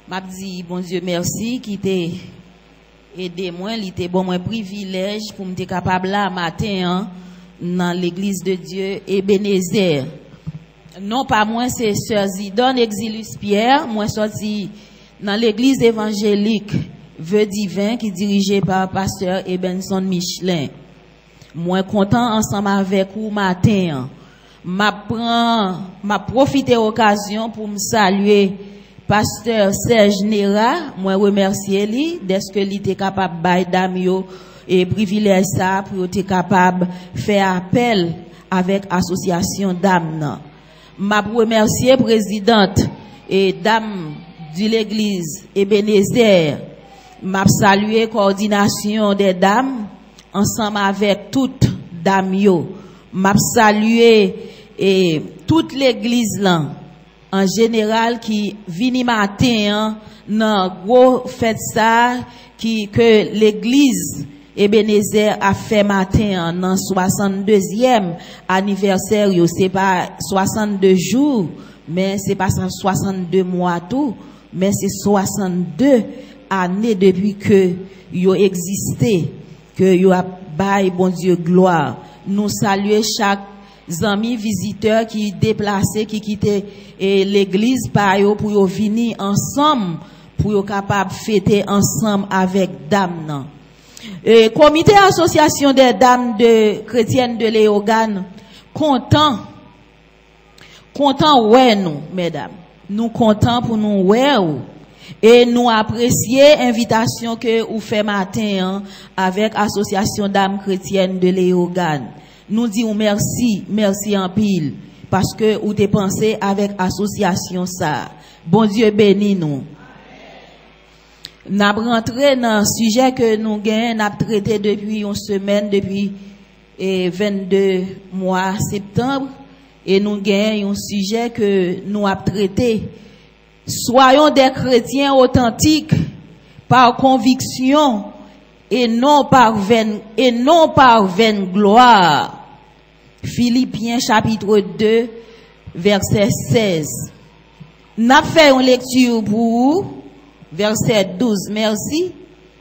M'a dit, bon Dieu, merci, qui t'est aidé moi, il était bon, moi, privilège pour me capable là, matin, hein, dans l'église de Dieu, Ebenezer. Non, pas moi, c'est Sœur Zidane Exilus Pierre, moi, sorti dans l'église évangélique, Vœu Divin, qui est dirigée par pasteur Ebenson Michelin. Moi, content ensemble avec vous, matin, m'a profité occasion pour me saluer pasteur Serge Nera, moi remercier lui d'être que il était capable bailler damio et privilège ça pour être capable faire appel avec association dame. M'a remercier présidente et dame de l'église Ebenezer. M'a saluer coordination des dames ensemble avec toute dame yo. M'a saluer et toute l'église là en général qui vini matin nan gros fête ça que l'église Ebenezer a fait matin dans 62e anniversaire, c'est pas 62 jours mais c'est pas 62 mois tout mais c'est 62 années depuis que yo existé, que yo a bail bon Dieu gloire. Nous saluer chaque amis visiteurs qui déplacés, qui quittent l'église par yo pour yo venir ensemble, pour yo capable fêter ensemble avec dames. Et comité association des dames de chrétiennes de Léogane, content ouais nous, mesdames. Nous content pour nous ouais et nous apprécier l'invitation que vous fait matin avec association dames chrétiennes de Léogane. Nous disons merci en pile, parce que vous t'es pensé avec association ça. Bon Dieu bénit nous. Nous avons rentré dans un sujet que nous avons traité depuis une semaine, depuis 22 mois septembre, et nous avons un sujet que nous avons traité. Soyons des chrétiens authentiques par conviction et non par vaine gloire. Philippiens chapitre 2 verset 16. N'a fait une lecture pour vous, verset 12, merci.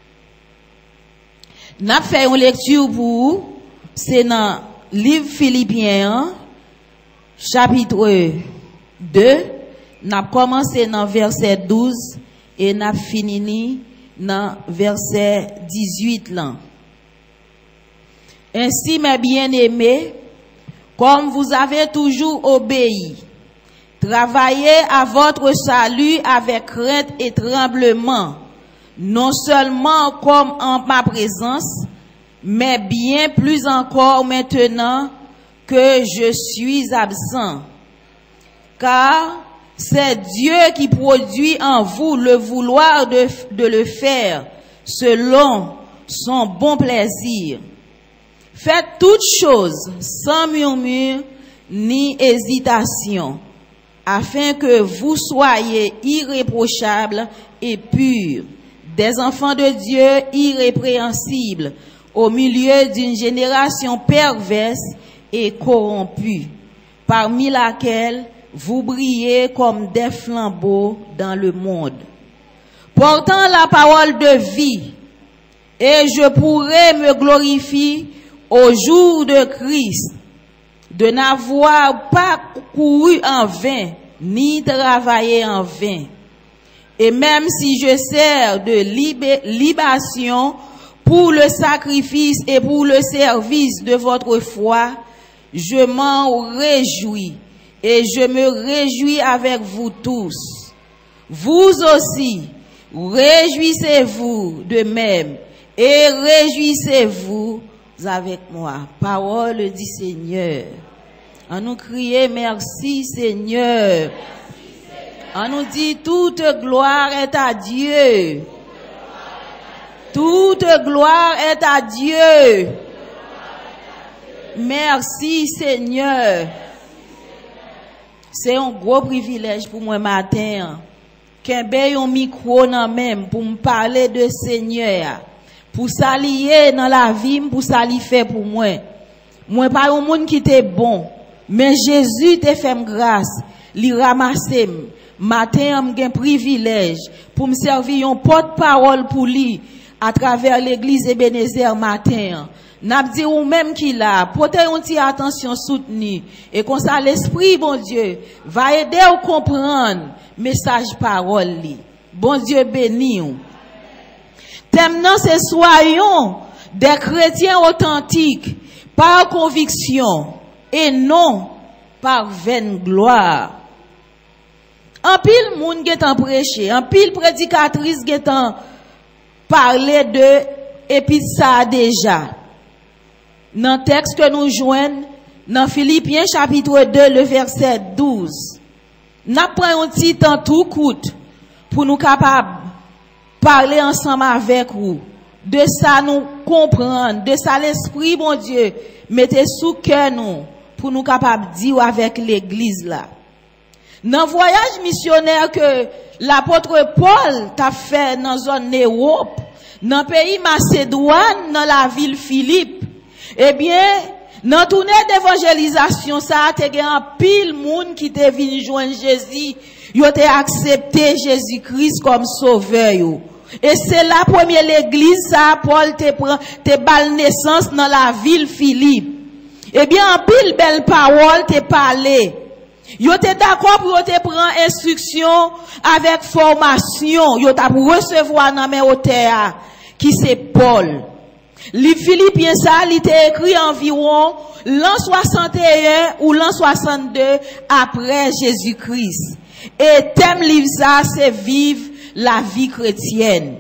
N'a fait une lecture pour vous, c'est dans livre Philippiens chapitre 2. N'a commencé dans verset 12 et n'a fini dans verset 18 là. Ainsi, mes bien-aimés, comme vous avez toujours obéi, travaillez à votre salut avec crainte et tremblement, non seulement comme en ma présence, mais bien plus encore maintenant que je suis absent. Car c'est Dieu qui produit en vous le vouloir de le faire selon son bon plaisir. Faites toutes choses sans murmure ni hésitation, afin que vous soyez irréprochables et purs, des enfants de Dieu irrépréhensibles, au milieu d'une génération perverse et corrompue, parmi laquelle vous brillez comme des flambeaux dans le monde. Portant la parole de vie, et je pourrai me glorifier au jour de Christ, de n'avoir pas couru en vain, ni travaillé en vain. Et même si je sers de libation pour le sacrifice et pour le service de votre foi, je m'en réjouis. Et je me réjouis avec vous tous. Vous aussi, réjouissez-vous de même et réjouissez-vous avec moi. Parole du Seigneur. On nous crie merci Seigneur. On nous dit toute gloire est à Dieu. Toute gloire est à Dieu. Merci Seigneur. C'est un gros privilège pour moi matin. Qu'un un micro dans même pour me parler de Seigneur. Pour s'allier dans la vie, pour s'allier faire pour moi. Moi pas un monde qui était bon, mais Jésus t'a fait grâce, li ramassé matin, j'ai un privilège pour me servir un porte-parole pour lui à travers l'église Ebenezer matin. N'a dit ou même qu'il a, portez une attention soutenue. Et comme ça, l'Esprit, bon Dieu, va aider à comprendre message parole li. Bon Dieu béni ou. Thème non, c'est soyons des chrétiens authentiques par conviction et non par vaine gloire. En pile moun getan prêché, en pile prédicatrice getan parler de et puis ça déjà. Dans le texte que nous joignons dans Philippiens chapitre 2 le verset 12. N'a pris un petit temps tout court pour nous capables parler ensemble avec vous. De ça nous comprendre, de ça l'esprit bon Dieu mettez sous cœur nous pour nous capables dire avec l'église là. Dans le voyage missionnaire que l'apôtre Paul t'a fait dans la zone Europe, dans le pays Macédoine, dans la ville Philippe, eh bien, dans tournée d'évangélisation, ça a été un pile monde qui te venu joindre Jésus, ils ont accepté Jésus-Christ comme sauveur. Et c'est la première l'église, ça, Paul te bal naissance dans la ville Philippe. Eh bien, en pile belle parole te parlé. Yo te d'accord pour te prendre instruction avec formation. Yo t'a recevoir dans mes hôtels qui c'est Paul. Les Philippiens ça, il était écrit environ l'an 61 ou l'an 62 après Jésus-Christ. Et thème livre ça, c'est vivre la vie chrétienne.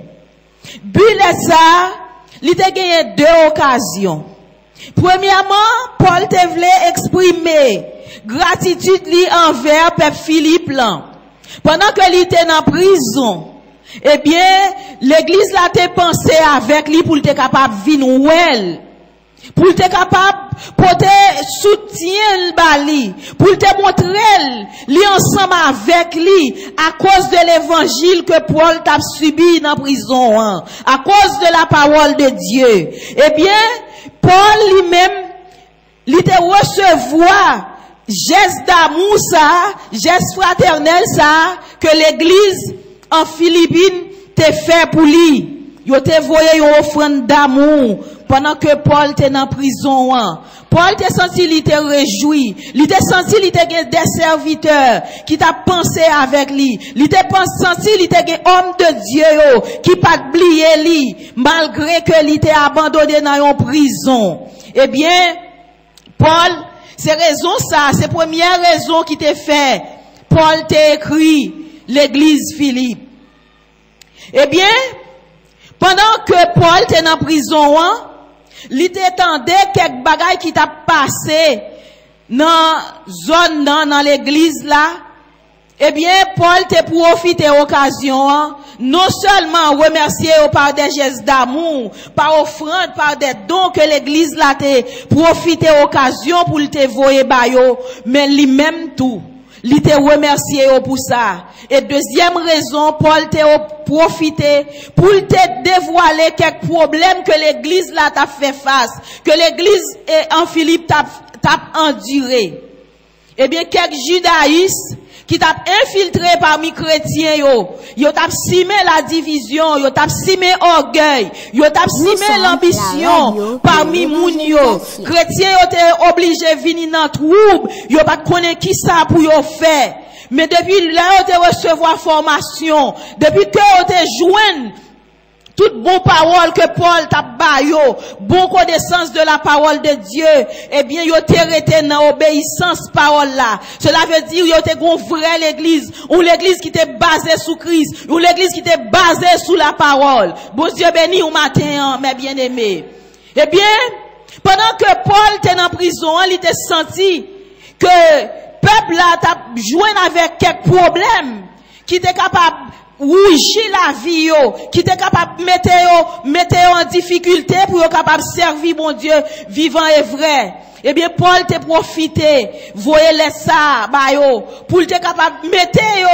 But ça, il était gagné deux occasions. Premièrement, Paul te voulait exprimer gratitude li envers peuple Philippe là. Pendant que il était en prison, eh bien, l'église là te pensé avec lui pour te capable vivre well. Pour te capable porter soutien le bali, pour te montrer li ensemble avec lui à cause de l'évangile que Paul t'a subi dans prison, hein, à cause de la parole de Dieu. Eh bien, Paul lui-même, il te recevoir geste d'amour ça, geste fraternel ça, que l'église en Philippines te fait pour lui. Yo te voyé une offrande d'amour pendant que Paul était en prison. Paul te senti, il te réjoui. Il te senti, il te des serviteurs qui t'a pensé avec lui. Il te senti, il te homme de Dieu qui pas oublié lui malgré que il était abandonné dans une prison. Eh bien, Paul, c'est raison ça, c'est première raison qui t'a fait. Paul t'a écrit l'église Philippe. Eh bien, pendant que Paul était en prison, il t'attendait quelques bagailles qui t'a passé dans zone dans l'église là. Eh bien, Paul t'a profité occasion, non seulement remercier par des gestes d'amour, par offrande, par des dons que l'église là t'a profité occasion pour te voyer bayo, mais lui-même tout. Il te remercié pour ça. Et deuxième raison, Paul t'a profité pour te dévoiler quelques problèmes que l'église là t'a fait face, que l'église en Philippe t'a enduré. Eh bien, quelques judaïstes qui t'a infiltré parmi chrétiens yo t'a simé la division, yo t'a simé orgueil, yo t'a simé l'ambition parmi moun yo. Chrétiens yo t'es obligé venir dans trouble, yo pas connaître qui ça pour yo faire. Mais depuis là yo te recevoir formation, depuis que yo te joindre toute bonne parole que Paul t'a bayo, bon connaissance de la parole de Dieu, eh bien, yo te rete dans obéissance parole là. Cela veut dire, yo te gon vrai l'église, ou l'église qui t'est basée sous Christ, ou l'église qui t'est basée sous la parole. Bon Dieu béni au matin, mes bien-aimés. Eh bien, pendant que Paul était en prison, il était senti que peuple là t'a joint avec quelques problèmes, qui était capable rougir la vie yo, qui était capable mettre en difficulté pour être capable servir mon Dieu vivant et vrai. Eh bien, Paul te profité, voyez les ça, ba yo, pour être capable mettre yo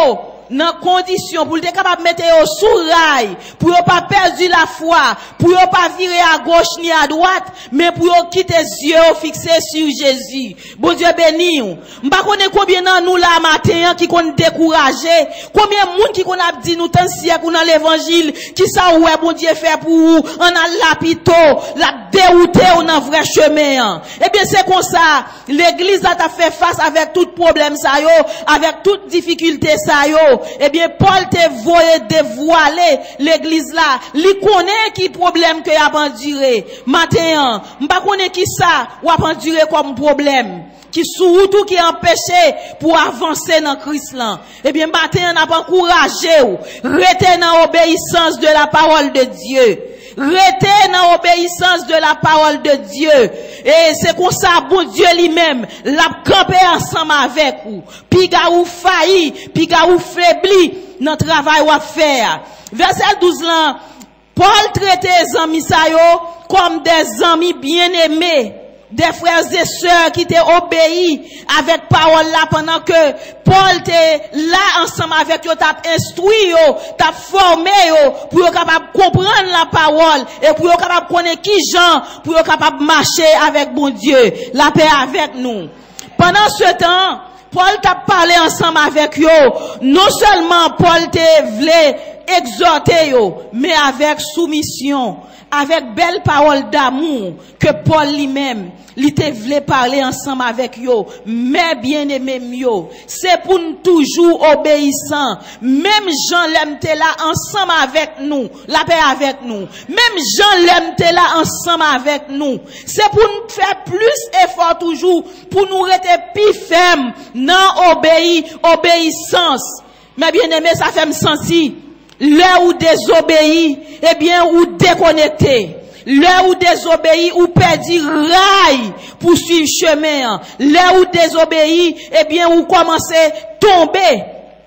dans condition pour être capable de mettre au sous rail, pour pas perdre la foi, pour pas virer à gauche ni à droite, mais pour quitter les yeux fixés sur Jésus. Bon Dieu béni. M'pa connaît combien dans nous là matin qui qu'on découragé, combien de monde qui qu'on a dit nous tant siècle dans l'évangile, qui ça ouais bon Dieu fait pour vous, on a lapito, la dérouté dans vrai chemin. Eh bien c'est comme ça, l'église a fait face avec tout problème ça yo, avec toute difficulté ça yo. Eh bien Paul te voyé dévoiler l'église là, li connaît qui problème que y a enduré. Matin, m'pa connaît qui ça ou a enduré comme problème. Qui surtout qui empêché pour avancer dans Christ là. Eh bien, matin, on a encouragé ou. Restez dans l'obéissance de la parole de Dieu. Restez dans l'obéissance de la parole de Dieu. Et c'est comme ça, bon Dieu lui-même, l'a campé ensemble avec vous. Puis ou failli, puis ou faibli, dans le travail ou à faire. Verset 12 là, Paul traitait les amis sa yo comme des amis bien-aimés. Des frères et sœurs qui t'ont obéi avec parole là pendant que Paul t'est là ensemble avec eux, t'a instruit yo, t'a formé yo, pour être capable de comprendre la parole et pour être capable de connaître qui gens, pour être capable de marcher avec bon Dieu, la paix avec nous. Pendant ce temps, Paul t'a parlé ensemble avec yo, non seulement Paul t'a voulu exhorter yo, mais avec soumission, avec belle parole d'amour que Paul lui-même, il te voulait parler ensemble avec yo, mais bien aimé yo, c'est pour nous toujours obéissant. Même Jean l'aime te là ensemble avec nous, la paix avec nous. Même Jean l'aime te là ensemble avec nous. C'est pour nous faire plus effort toujours, pour nous rester plus fermes dans obéissance. Mais bien aimé, ça fait me sentir. L'heure où désobéit, eh bien, ou déconnecté. L'heure où désobéit, ou perdit rail pour suivre chemin. L'heure où désobéit, eh bien, ou commencer à tomber.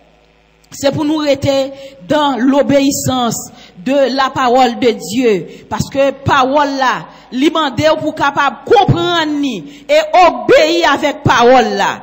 C'est pour nous rester dans l'obéissance de la parole de Dieu. Parce que parole là, li mande pour capable comprendre ni et obéir avec parole là.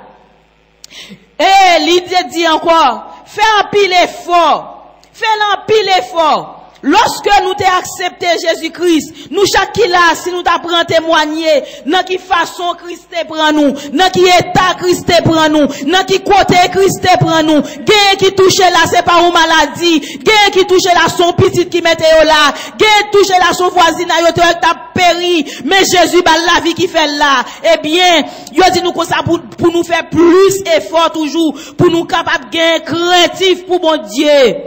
Et l'idée dit encore, fais un pile effort. Fais un pile effort. Lorsque nous t'ai accepté Jésus-Christ, nous chaque là, si nous t'apprenons témoigner, dans qui façon Christ te prend nous, dans qui état Christ te prend nous, dans qui côté Christ te prend nous, gain qui touche là, c'est pas une maladie, gain qui touche là, son petit qui mette là, gain touche là, son voisin, yo te t'a péri, mais Jésus, bah, la vie qui fait là, eh bien, yo dit nous comme ça pour nous faire plus effort toujours, pour nous capables de gagner craintif pour mon Dieu.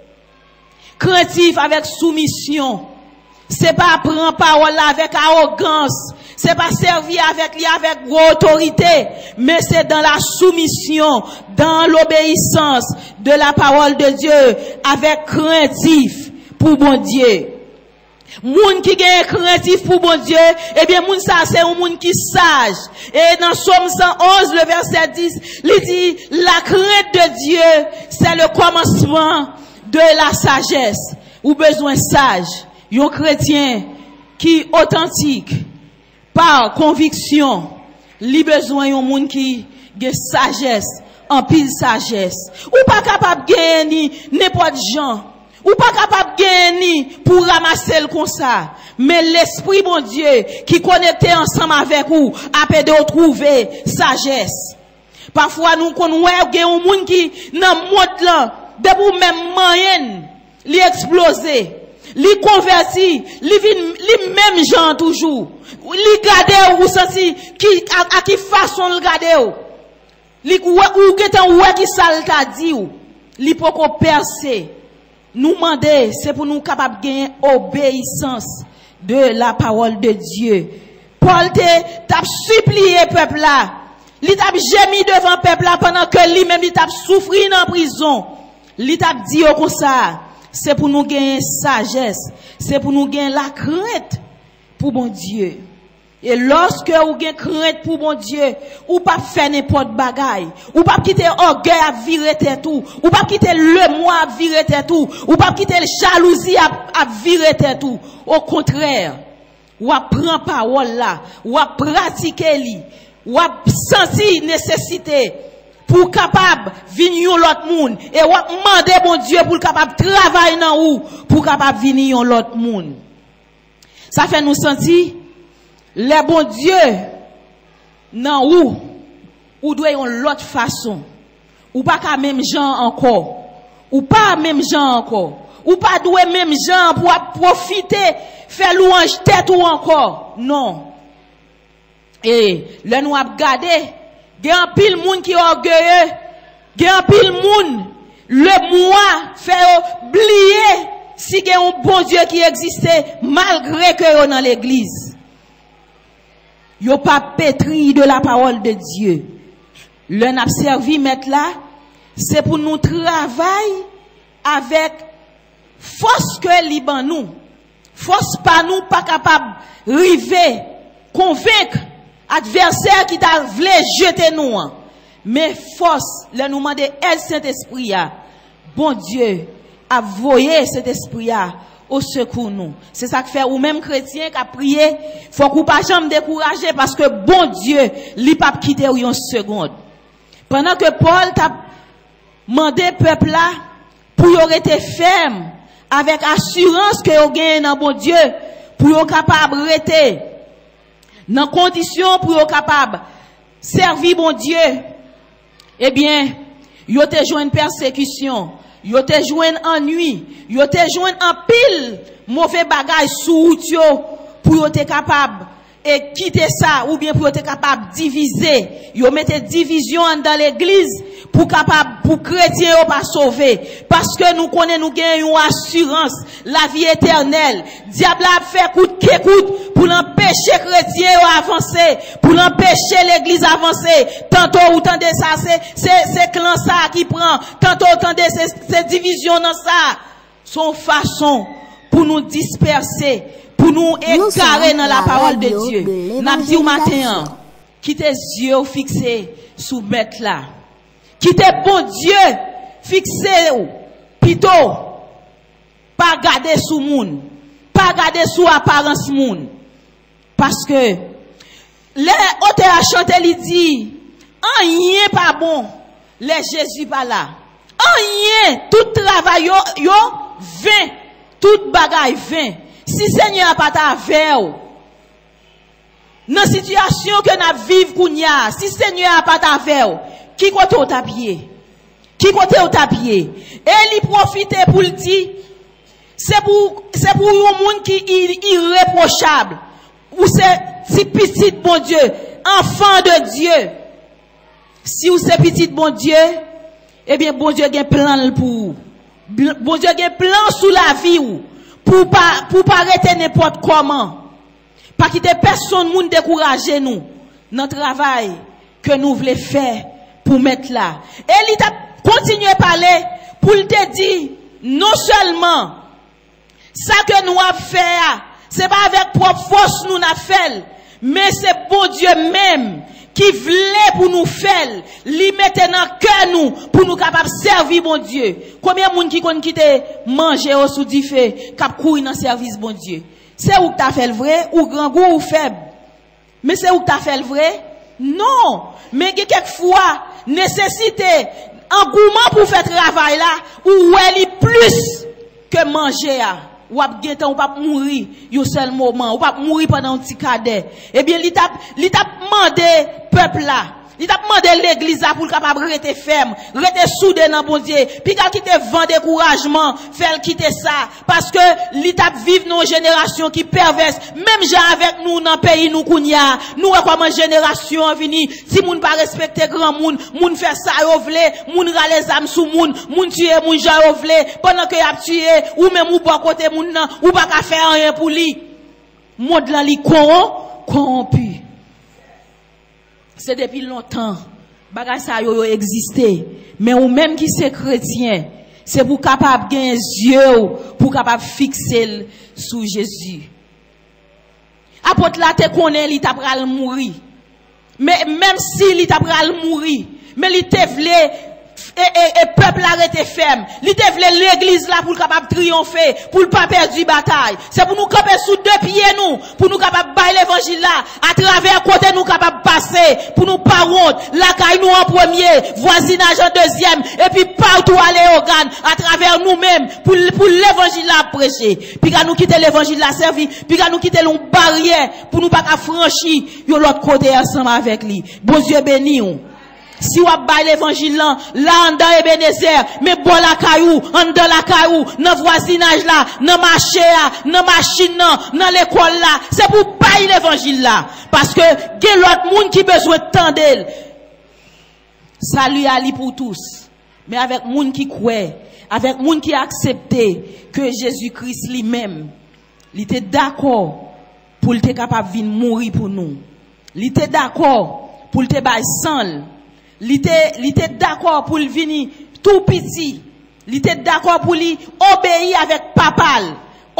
Craintif avec soumission. C'est pas prendre parole avec arrogance. C'est pas servir avec autorité. Mais c'est dans la soumission, dans l'obéissance de la parole de Dieu, avec craintif pour bon Dieu. Moun qui gagne craintif pour bon Dieu, eh bien, moun ça, c'est un moun qui sage. Et dans Somme 111, le verset 10, il dit, la crainte de Dieu, c'est le commencement de la sagesse, ou besoin sage, un chrétien qui authentique, par conviction, li besoin un monde qui a sagesse, en pile sagesse, ou pas capable de gagner n'importe gens, ou pas capable de gagner pour ramasser le comme ça, mais l'esprit bon Dieu qui connecté ensemble avec vous, a pu de trouver sagesse. Parfois nous connaissons un monde qui dans le monde là, debout même moyenne, li explosé, li converti, li même gens toujours, li gade ou senti qui à qui façon le gade ou, li ou getan ou qui sal ta di ou, li poko percer. Nous demander, c'est pour nous capables de gagner obéissance de la parole de Dieu. Paul t'a supplié peuple là, li t'a gémi devant peuple là pendant que lui même il t'a souffri dans prison. Li t'a dit comme ça, c'est pour nous gagner sagesse, c'est pour nous gagner la crainte pour bon Dieu. Et lorsque vous gagnez crainte pour bon Dieu, ou pas faire n'importe bagaille, ou pas quitter orgueil à virer tout, ou pas quitter le moi à virer tout, ou pas quitter la jalousie à virer tout. Au contraire, ou à prendre parole là, ou à pratiquer li, ou à sentir nécessité pour capable venir l'autre monde et ou demander bon Dieu pour capable travailler dans ou pour capable venir l'autre monde. Ça fait nous sentir les bon Dieu dans ou doit yon l'autre façon ou pas qu'à même gens encore ou pas même gens encore ou pas doué même gens pour profiter faire louange tête ou encore non. Et là nous a regardé il y a un pile monde qui est orgueilleux, il y a un pile monde le moi fait oublier si il y a un bon Dieu qui existait malgré que yo dans l'église. Yo pas pétri de la parole de Dieu. Le n'a servi mettre là, c'est pour nous travailler avec force que liban nous. Force pas nous pas capable river convaincre adversaire qui t'a voulu jeter nous. Mais force, le nous demander aide Saint-Esprit a. Bon Dieu a voyé cet esprit a au secours nous. C'est ça que fait ou même chrétien qui a prié, faut qu'on pas jamais décourager parce que bon Dieu, li pas quitter une seconde. Pendant que Paul t'a demandé peuple là pour y rester ferme avec assurance que yo gagne dans bon Dieu pour yo capable rester dans condition pour yo capable servir bon Dieu. Eh bien, yo te joint persécution, yo te joint ennui, yo te joint en pile mauvais bagage sous route yo pour yo te capable et quitter ça ou bien pour être capable de diviser. Yo mettez division dans l'église pour capable pour chrétiens ou pas sauver parce que nous connaissons nous gagnons une assurance la vie éternelle. Diable a fait coûte que coûte pour l'empêcher chrétiens avancer, pour l'empêcher l'église avancer. Tantôt ou tendez ça c'est clan ça qui prend, tantôt tendez ces divisions dans ça. Son façon pour nous disperser, pour nous égarer dans la parole de Dieu. N'a dit au matin, quittez les yeux fixés sous bête là. Quittez bon Dieu fixé ou plutôt pas garder sous moun, pas garder sous apparence moun. Parce que les auteurs a chanté il dit rien pas bon, les Jésus pas là. Rien, tout travail yo vain, tout bagaille vain. Si Seigneur a pas ta veille, dans situation que n'a vivre kounya, si Seigneur a pas ta veille, qui côté au tapier? Qui côté au tapier? Et il profite pour le dire, c'est pour un monde qui est irréprochable, ou c'est si petit bon Dieu, enfant de Dieu. Si vous c'est petit bon Dieu, eh bien bon Dieu a un plan pour vous. Bon Dieu a un plan sous la vie ou. Pour pas arrêter n'importe comment. Pas quitter personne moun décourager nous dans le travail que nous voulons faire pour mettre là. Et il t'a continué à parler pour te dire non seulement ça que nous avons fait, c'est pas avec propre force nous avons fait, mais c'est bon Dieu même qui voulait pour nous faire, li mette dans cœur nous pour nous capable servir bon Dieu. Combien de monde qui connaît quitter manger au sous du feu, cap courir dans service bon Dieu. C'est où que t'as fait le vrai ou grand goût ou faible. Mais c'est où que t'as fait le vrai? Non, mais quelquefois nécessité engouement pour faire travail là ou elle est plus que manger là. Ou pas mourir un seul moment, ou pas mourir pendant un petit cadet. Eh bien, il t'a demandé peuple là, il t'a demandé l'église là pour capable rester ferme, rester soudé dans bon Dieu. Puis quand quitter vent découragement, faire quitter ça parce que il t'a vivre nos générations qui perverse, même gens avec nous dans pays nous kounya, nous comme génération vini, si moun pas respecter grand moun, moun faire ça yo vle, moun ra les âmes sous moun tuer moun jan yo vle, pendant que y a tué ou même ou pas côté moun nan, ou pas ka faire rien pour lui. Monde là li corrompu. C'est depuis longtemps, bagay sa yo existé. Mais ou même qui c'est chrétien, c'est pour capable gagner yeux, pour capable fixer sous Jésus. Apôtre là te connaît, il t'a pral mourir. Mais même si il t'a pral mourir, mais il te vle et peuple arrêté ferme. Li te vle l'église là pour capable triompher, pour pas perdre du bataille. C'est pour nous camper sous deux pieds nous, pour nous capable bailler l'évangile là, à travers côté nous capable passer, pour nous pas honte, la caille nous en premier, voisinage en deuxième, et puis partout aller au GAN, à travers nous-mêmes, pour l'évangile là prêcher. Puis quand nous quitter l'évangile là servi, puis quand nous quitter l'on barrière, pour nous pas franchir, yo l'autre côté ensemble avec lui. Bon Dieu béni ou. Si vous avez l'évangile là, en dans Ebenezer, mais bon la caillou, en dans la caillou, dans voisinage là, dans marché là, dans machine là, dans l'école là, c'est pour bailler l'évangile là. Parce que, il y a l'autre monde qui besoin de temps d'elle. Salut à lui pour tous. Mais avec monde qui croit, avec monde qui accepte que Jésus-Christ lui-même, il était d'accord pour être capable de venir mourir pour nous. Il était d'accord pour te bailler sans. Il était d'accord pour venir tout petit. Il était d'accord pour lui obéir avec papal.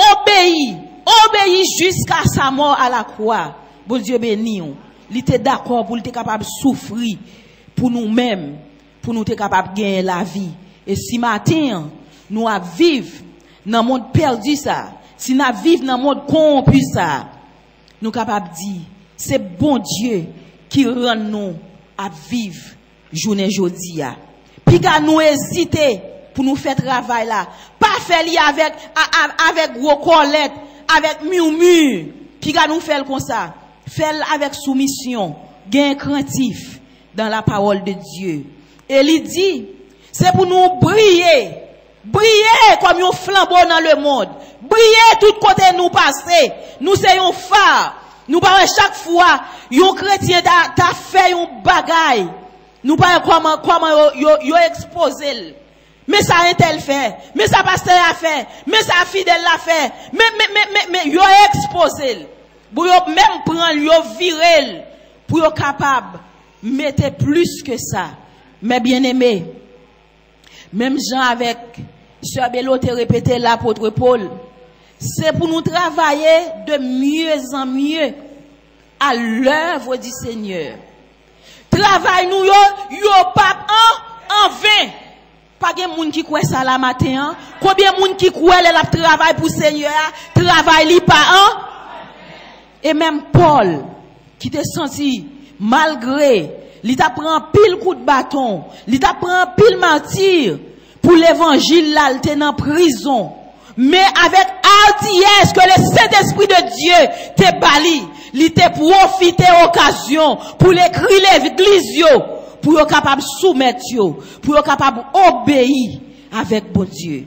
Obéir jusqu'à sa mort à la croix. Bon Dieu béni. Il était d'accord pour être capable de souffrir pour nous-mêmes, pour nous être capable de gagner la vie. Et si matin, nous vivons dans le monde perdu ça, si nous vivons dans le monde corrompu ça, nous sommes capables de dire, c'est bon Dieu qui rend nous à vivre journée jodi a. Puis quand nous hésiter pour nous faire travail là, pas faire li avec gros colette, avec murmure. Puis quand nous faire comme ça, faire avec soumission, gain craintif dans la parole de Dieu. Et il dit, c'est pour nous briller comme un flambeau dans le monde. Briller tout côté nous passer. Nous c'est un phare. Nous pas chaque fois, un chrétien t'a fait un bagaille. Nous pas comment yo exposé. Mais ça un tel fait, mais ça pasteur a fait, mais ça fidèle l'a fait. Mais yo exposé. Pour yo même prendre yo virer pour yo capable mettre plus que ça. Mais bien-aimé, même Jean avec Sœur Bello te répété l'apôtre Paul, c'est pour nous travailler de mieux en mieux à l'œuvre du Seigneur. Travail nous yo pas en vain. Pas de monde qui croit ça la matin. Combien de monde qui croit la travail pour Seigneur, travail li pas en. Et même Paul qui te senti malgré, il t'a prend pile coup de bâton, il t'a prend pile martyr pour l'évangile là, il était en prison. Mais avec hardiesse que le Saint-Esprit de Dieu te bali, il te profité occasion pour l'écrire l'église pour être capable de soumettre, pour être capable d'obéir avec bon Dieu.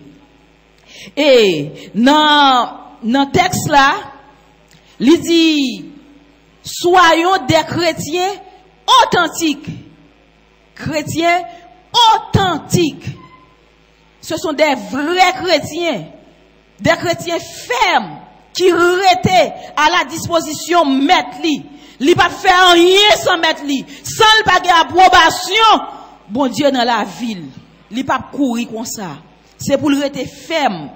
Et dans le texte là, il dit, soyons des chrétiens authentiques. Chrétiens authentiques. Ce sont des vrais chrétiens. Des chrétiens fermes qui retaient à la disposition mettre li. Li pas faire rien sans mettre li. Sans le pas approbation, bon Dieu dans la ville. Li pas courir comme ça. C'est pour le rester ferme.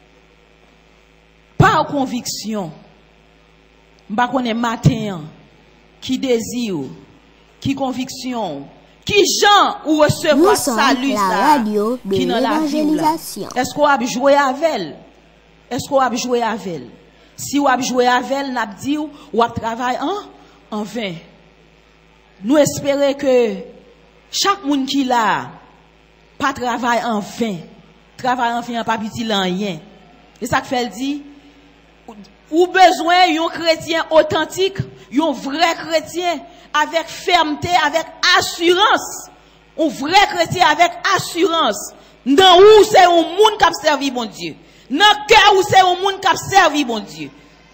Par conviction. M'pa connait matin qui désire, qui conviction, qui gens ou recevoir salut ça qui dans la ville. Est-ce qu'on a joué avec elle? Est-ce qu'on a joué avec elle? Si on a joué avec elle, n'a dit ou a travaillé en vain. Nous espérons que chaque monde qui là pas travaille en vain. Travail en vain pas utile en rien. Et ça que fait dit ou besoin d'un chrétien authentique, un vrai chrétien avec fermeté, avec assurance. Un vrai chrétien avec assurance. Dans où c'est un monde qui a servi bon Dieu. Dans le cœur où c'est un monde qui a servi bon Dieu.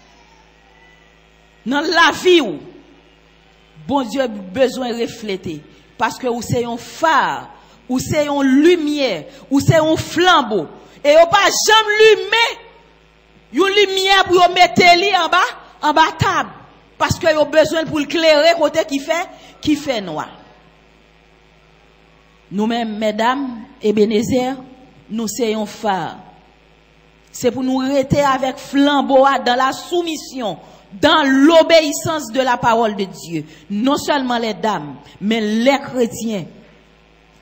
Dans la vie où bon Dieu a besoin de refléter. Parce que où c'est un phare, où c'est une lumière, où c'est un flambeau. Et on pas jamais lumière. Une lumière pour mettre li en bas table. Parce que yo besoin pour éclairer côté qui fait noir. Nous-mêmes, mesdames, Ebenezer, nous sommes phare. C'est pour nous rester avec flambeau dans la soumission, dans l'obéissance de la parole de Dieu. Non seulement les dames, mais les chrétiens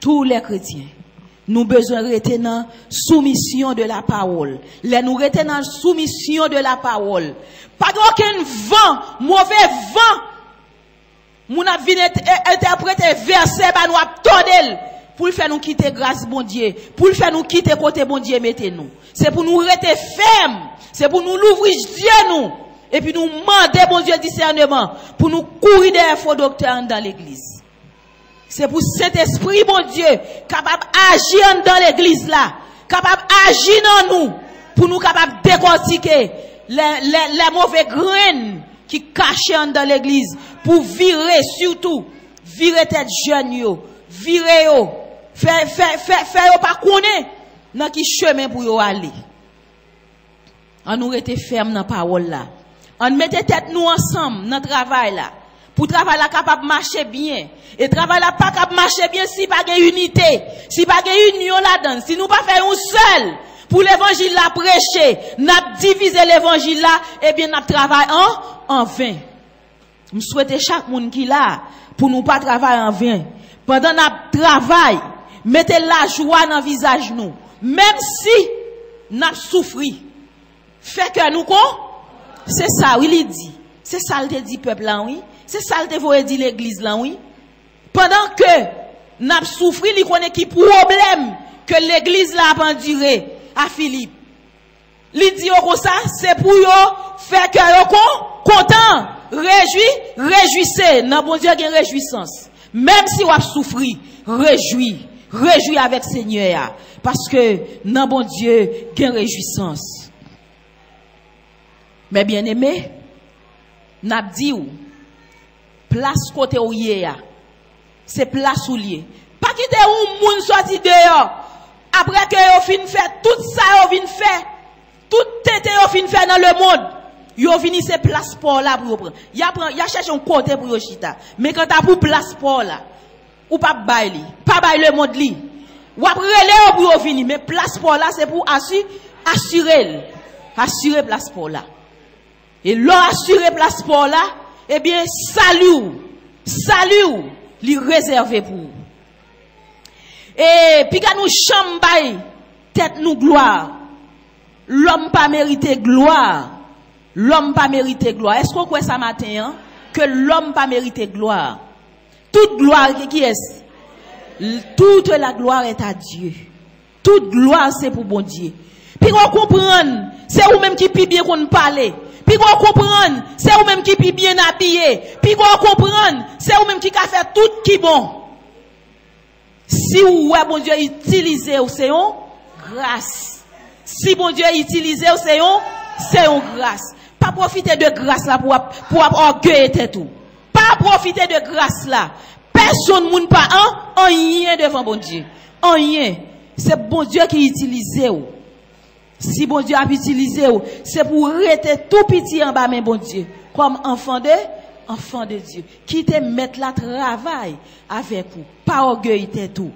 tous les chrétiens, nous besoin de rester dans soumission de la parole. Les nous rester dans soumission de la parole. Pas aucun vent, mauvais vent. Moun a vinn interpréter verset ba nous attendel pour faire nous quitter grâce bon Dieu, pour faire nous quitter côté bon Dieu mettez nous. C'est pour nous rester fermes, c'est pour nous l'ouvrir Dieu nous et puis nous demander bon Dieu discernement pour nous courir des faux docteurs dans l'église. C'est pour cet esprit bon Dieu capable d'agir dans l'église là, capable d'agir dans nous pour nous capable décortiquer les mauvais graines qui cachent dans l'église pour virer surtout virer tête jeune yo virer yo faire yo pas connaître dans qui chemin pour yo aller. On nous rester ferme dans parole là, on mettait tête nous ensemble dans travail là pour travail là capable marcher bien et travail là pas capable marcher bien si pas de unité, si pas de union là-dedans, si nous pas faire un seul pour l'évangile là prêcher, n'a diviser l'évangile là, et bien n'a travail en vain. Je souhaite chaque monde qui là pour nous pas travailler en vain. Pendant n'a travail, mettez la joie dans le visage nous, même si n'a souffri. Fait que nous c'est ça oui il dit. C'est ça le dit peuple là oui. C'est ça le voye dit l'église là oui. Pendant que n'a souffri, il connaît qui problème que l'église là a enduré à Philippe. Il dit comme ça, c'est pour yo faire que yo content, réjouissez. Dans bon Dieu gen réjouissance. Même si vous avez souffri, réjouis avec Seigneur parce que dans bon Dieu gen réjouissance. Mais bien aimé, n'a dit ou place côté ou yé c'est place ou lié. Pas quitter ou moun sorti dehors. Après que yo fin fait tout ça yo vinn fait, tout tete yo fin fait dans le monde, yo vini se place pour là pour prendre. Y a cherché un côté pour yo chita. Mais quand t'as pour place pour là, ou pas bail li, pas bail le monde li. Ou après relé pour yo vini, mais place pour là c'est pour assurer place pour là. Et l'on assurer place pour là, eh bien salut li réservé pour. Et puis quand nous chambay tête nous gloire, l'homme pas mérité gloire, est-ce qu'on croit ça matin hein? Que l'homme pas mérité gloire, toute gloire qui est, toute la gloire est à Dieu, toute gloire c'est pour bon Dieu. Puis on comprend c'est vous même qui pi bien qu'on parle, puis on comprend c'est vous même qui pi bien habillé, puis on comprend c'est vous même qui a fait tout qui bon. Si ouais bon Dieu utiliser c'est une grâce. Si bon Dieu utiliser c'est une grâce. Pas profiter de grâce là pour orgueil et tout. Pas profiter de grâce là. Personne moun pas en rien devant bon Dieu. En rien. C'est bon Dieu qui utilise ou. Si bon Dieu a utilisé ou, c'est pour rester tout petit en bas mais bon Dieu comme enfant de Dieu, qui te mettre la travail avec vous, pas orgueil tout.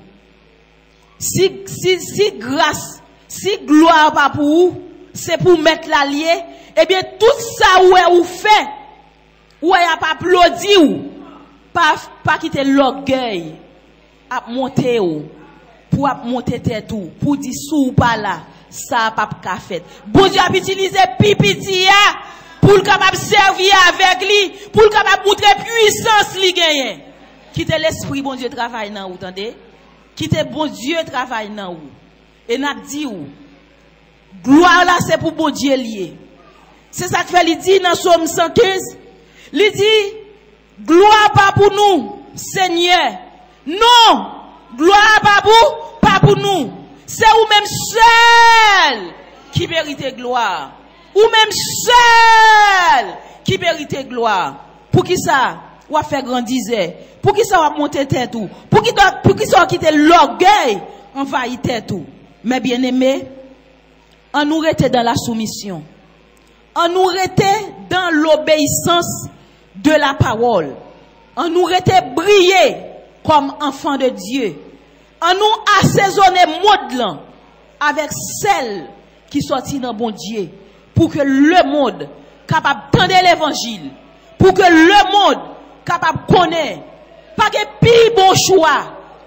Si grâce, si gloire pas pour vous, c'est pour mettre la lié, eh bien tout ça ou fait, ou y a pas applaudi ou, pas quitter l'orgueil, à monter ou, pour monter tête ou, pour dire sous pas là, ça pas qu'à fait. Bon Dieu a utilisé pipitia, pour le capable servir avec lui, pour le capable montrer puissance li gagne. Quitte l'esprit bon Dieu travaille dans vous, entendez? Quitte bon Dieu travaille dans vous. Et n'a dit ou gloire là c'est pour bon Dieu lié. C'est ça que fait il dit dans Psaume 115. Il dit gloire pas pour nous, Seigneur. Non, gloire pas pour nous. C'est vous même seul qui mérite gloire. Ou même seul qui mérite gloire. Pour qui ça? Ou a fait grandir. Pour qui ça va monter tête tout? Pour qui ça va quitter l'orgueil? On va y tête tout. Mais bien aimé, on nous rete dans la soumission. On nous rete dans l'obéissance de la parole. On nous rete briller comme enfant de Dieu. On nous assaisonner mode avec celle qui sortit dans bon Dieu. Pour que le monde capable d'entendre l'évangile, pour que le monde capable connaître, pas que plus bon choix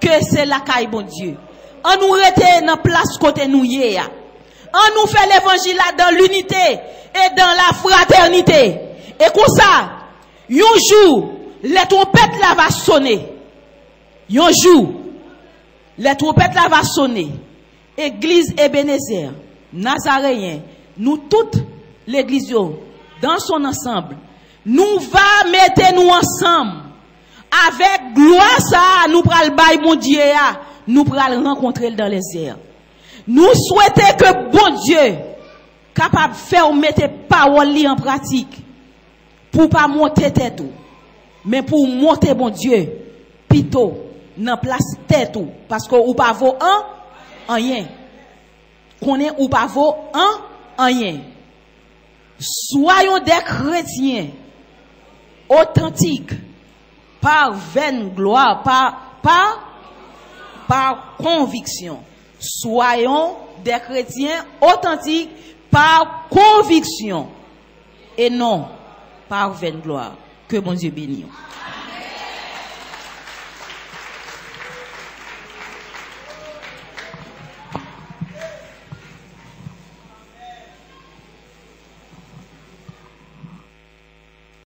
que c'est la caille bon Dieu. On nous rete dans place côté nous yé. On nous fait l'évangile là dans l'unité et dans la fraternité. Et comme ça, un jour, les trompettes là va sonner. Un jour, les trompettes là va sonner. Église Ebenezer, Nazaréen, nous toutes l'église dans son ensemble, nous va mettre nous ensemble. Avec gloire ça, nous pral bail mon Dieu, nous pral rencontrer dans les airs. Nous souhaitons que bon Dieu capable de faire mettre parole en pratique pour pas monter tête mais pour monter bon Dieu plutôt dans place tête parce que ou pas vaut rien. Connaît ou pas vaut rien. Soyons des chrétiens authentiques par vaine gloire, par conviction. Soyons des chrétiens authentiques par conviction et non par vaine gloire. Que bon Dieu bénisse.